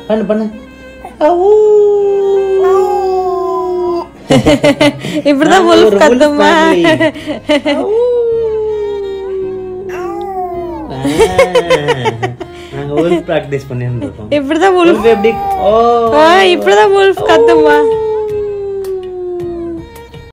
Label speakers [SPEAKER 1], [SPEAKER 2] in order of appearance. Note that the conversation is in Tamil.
[SPEAKER 1] பண்ணு பண்ணு.
[SPEAKER 2] இப்படிதான் wolf கத்துமா.
[SPEAKER 1] நாங்க wolf பிராக்டீஸ் பண்ணிருந்தோம்.
[SPEAKER 2] இப்படிதான் wolf
[SPEAKER 1] எப்படி?
[SPEAKER 2] இப்படிதான் wolf கத்துமா.